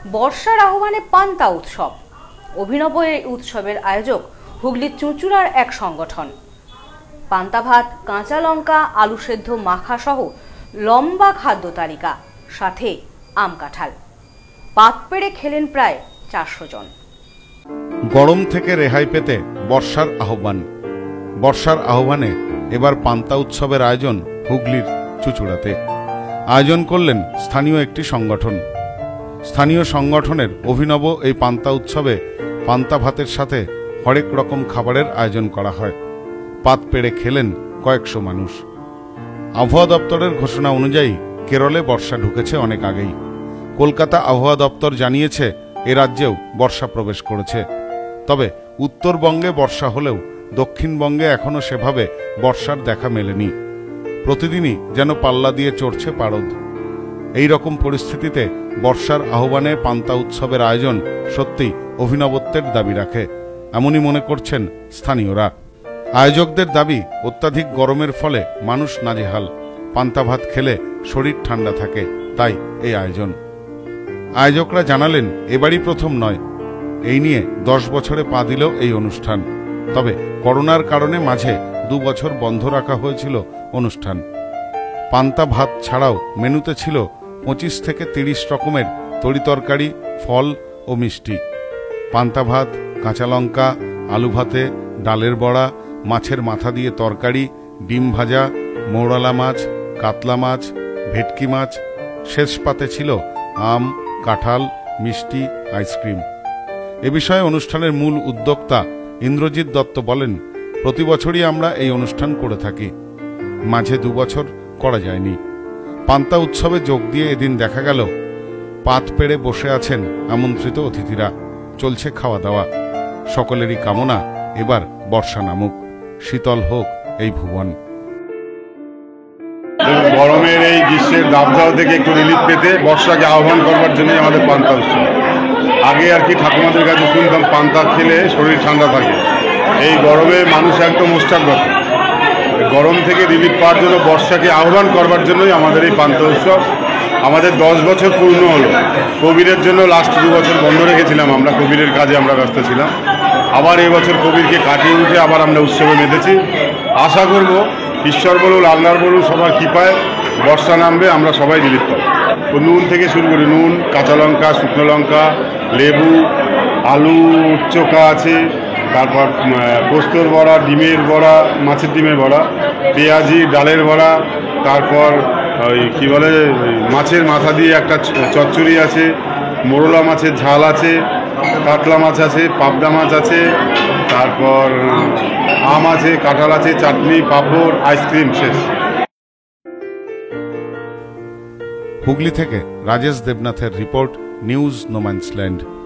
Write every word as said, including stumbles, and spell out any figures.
বর্ষার আহ্বানে পান্তা উৎসব। অভিনব এই উৎসবের আয়োজক হুগলির চুঁচুড়ার এক সংগঠন। পান্তা ভাত, কাঁচা লঙ্কা, আলু সেদ্ধ মাখা সহ লম্বা খাদ্য তালিকা, সাথে আম কাঁঠাল। পাত পেড়ে খেলেন প্রায় চারশো জন। গরম থেকে রেহাই পেতে বর্ষার আহ্বান। বর্ষার আহ্বানে এবার পান্তা উৎসবের আয়োজন হুগলির চুঁচুড়াতে। আয়োজন করলেন স্থানীয় একটি সংগঠন। স্থানীয় সংগঠনের অভিনব এই পান্তা উৎসবে পান্তা ভাতের সাথে হরেক রকম খাবারের আয়োজন করা হয়। পাত পেড়ে খেলেন কয়েকশো মানুষ। আবহাওয়া দপ্তরের ঘোষণা অনুযায়ী কেরলে বর্ষা ঢুকেছে অনেক আগেই। কলকাতা আবহাওয়া দপ্তর জানিয়েছে এ রাজ্যেও বর্ষা প্রবেশ করেছে। তবে উত্তরবঙ্গে বর্ষা হলেও দক্ষিণবঙ্গে এখনো সেভাবে বর্ষার দেখা মেলেনি। প্রতিদিনই যেন পাল্লা দিয়ে চড়ছে পারদ। এই রকম পরিস্থিতিতে বর্ষার আহ্বানে পান্তা উৎসবের আয়োজন সত্যিই অভিনবত্বের দাবি রাখে, এমনই মনে করছেন স্থানীয়রা। আয়োজকদের দাবি, অত্যাধিক গরমের ফলে মানুষ নাজেহাল। পান্তা ভাত খেলে শরীর ঠান্ডা থাকে, তাই এই আয়োজন। আয়োজকরা জানালেন, এবারই প্রথম নয়। এই নিয়ে দশ বছরে পা দিল এই অনুষ্ঠান। তবে করোনার কারণে মাঝে দু বছর বন্ধ রাখা হয়েছিল অনুষ্ঠান। পান্তা ভাত ছাড়াও মেনুতে ছিল পঁচিশ থেকে তিরিশ রকমের তরিতরকারি, ফল ও মিষ্টি। পান্তা ভাত, কাঁচা লঙ্কা, আলু ভাতে, ডালের বড়া, মাছের মাথা দিয়ে তরকারি, ডিম ভাজা, মৌরলা মাছ, কাতলা মাছ, ভেটকি মাছ। শেষ পাতে ছিল আম, কাঁঠাল, মিষ্টি, আইসক্রিম। এ বিষয়ে অনুষ্ঠানের মূল উদ্যোক্তা ইন্দ্রজিৎ দত্ত বলেন, প্রতি বছরই আমরা এই অনুষ্ঠান করে থাকি, মাঝে দু বছর করা যায়নি। পান্তা উৎসবে যোগ দিয়ে এদিন দেখা গেল পাত পেড়ে বসে আছেন আমন্ত্রিত অতিথিরা। চলছে খাওয়া দাওয়া। সকলেরই কামনা এবার বর্ষা নামুক, শীতল হোক এই ভুবন। গরমের এই গ্রীষ্মের দাবদাহ থেকে একটু রিলিফ পেতে বর্ষাকে আহ্বান করবার জন্যই আমাদের পান্তা উৎসব। আগে আর কি ঠাকুমাদের কাছে শুনতাম পান্তা খেলে শরীর ঠান্ডা থাকে। এই গরমে মানুষ একদম মোস্টাকগত। গরম থেকে রিলিফ পাওয়ার জন্য বর্ষাকে আহ্বান করবার জন্যই আমাদের এই পান্তা উৎসব। আমাদের দশ বছর পূর্ণ হলো। কোভিডের জন্য লাস্ট দু বছর বন্ধ রেখেছিলাম আমরা, কোভিডের কাজে আমরা ব্যস্ত ছিলাম। আবার এবছর কোভিডকে কাটিয়ে উঠে আবার আমরা উৎসবে মেতেছি। আশা করব ঈশ্বর বলুন, আল্লাহর বলুন, সবার কৃপায় বর্ষা নামবে, আমরা সবাই রিলিফ পাবো। নুন থেকে শুরু করে নুন, কাঁচা লঙ্কা, শুকনো লঙ্কা, লেবু, আলু চোখা আছে, তারপর পোস্তর বড়া, ডিমের বড়া, মাছের ডিমের বড়া, পেঁয়াজি, ডালের বড়া, তারপর ওই কী বলে মাছের মাথা দিয়ে একটা চচ্চড়ি আছে, মোরলা মাছের ঝাল আছে, কাতলা মাছ আছে, পাবদা মাছ আছে, তারপর আম আছে, কাঁঠাল আছে, চাটনি, পাঁপড়, আইসক্রিম। শেষ। হুগলি থেকে রাজেশ দেবনাথের রিপোর্ট, নিউজ নোম্যান্সল্যান্ড।